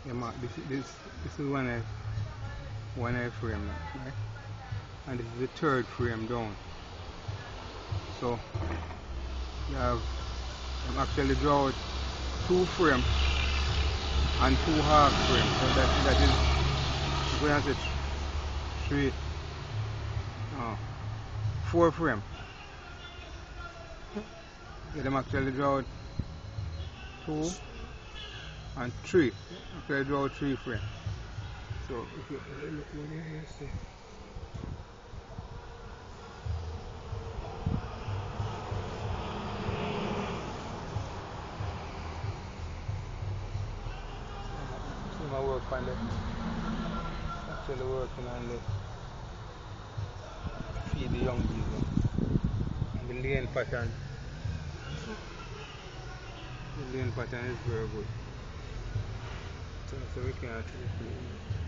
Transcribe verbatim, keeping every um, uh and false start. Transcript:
Yeah, ma, this, this, this is one I, one I frame, right? And this is the third frame down. So you have I'm actually draw out two frame and two half frame. So that that is going to say three, oh, four frame. Yeah, them actually draw out two and three. Actually draw out three frame. So if you look over there, you see. See my work on the actually working on the feed the young bees. And the lane pattern. The lane pattern is very good. So, so we can actually play.